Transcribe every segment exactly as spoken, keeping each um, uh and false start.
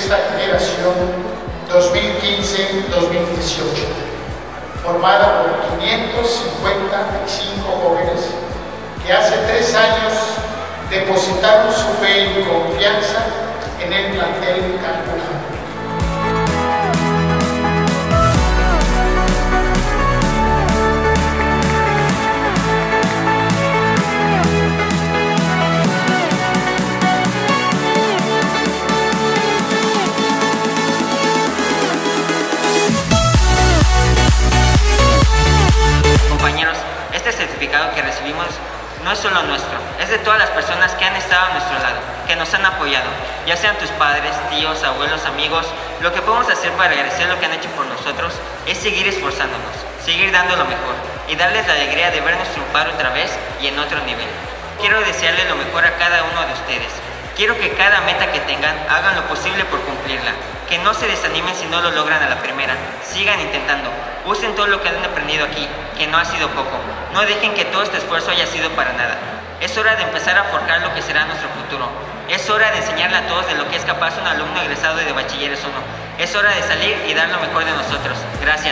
sexta generación dos mil quince dos mil dieciocho, formada por quinientos cincuenta y cinco jóvenes que hace tres años depositaron su fe y confianza en el plantel Carmona. Compañeros, este certificado que recibimos no es solo nuestro, es de todas las personas que han estado a nuestro lado, que nos han apoyado, ya sean tus padres, tíos, abuelos, amigos. Lo que podemos hacer para agradecer lo que han hecho por nosotros es seguir esforzándonos, seguir dando lo mejor y darles la alegría de vernos triunfar otra vez y en otro nivel. Quiero desearles lo mejor a cada uno de ustedes. Quiero que cada meta que tengan hagan lo posible por cumplirla, que no se desanimen si no lo logran a la primera, sigan intentando, usen todo lo que han aprendido aquí, que no ha sido poco, no dejen que todo este esfuerzo haya sido para nada. Es hora de empezar a forjar lo que será nuestro futuro, es hora de enseñarle a todos de lo que es capaz un alumno egresado de Bachilleres uno, es hora de salir y dar lo mejor de nosotros. Gracias.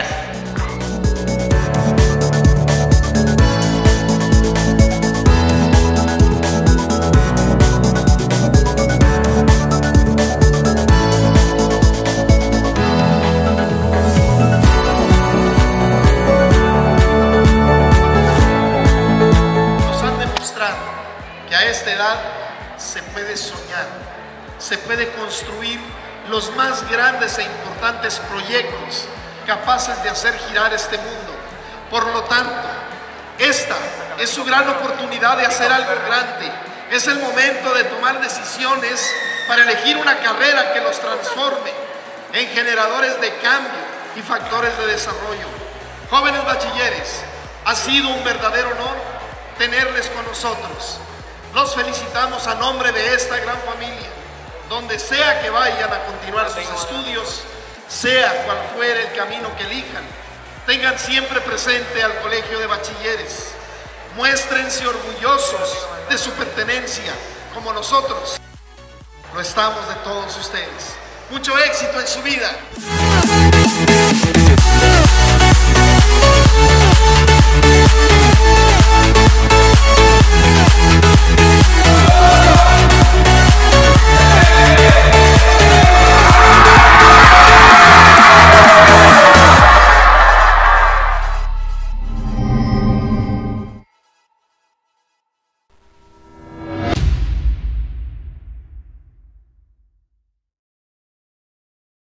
Que a esta edad se puede soñar, se puede construir los más grandes e importantes proyectos capaces de hacer girar este mundo. Por lo tanto, esta es su gran oportunidad de hacer algo grande. Es el momento de tomar decisiones para elegir una carrera que los transforme en generadores de cambio y factores de desarrollo. Jóvenes bachilleres, ha sido un verdadero honor tenerles con nosotros. Los felicitamos a nombre de esta gran familia, donde sea que vayan a continuar sus estudios, sea cual fuere el camino que elijan, tengan siempre presente al Colegio de Bachilleres. Muéstrense orgullosos de su pertenencia, como nosotros lo estamos de todos ustedes. Mucho éxito en su vida.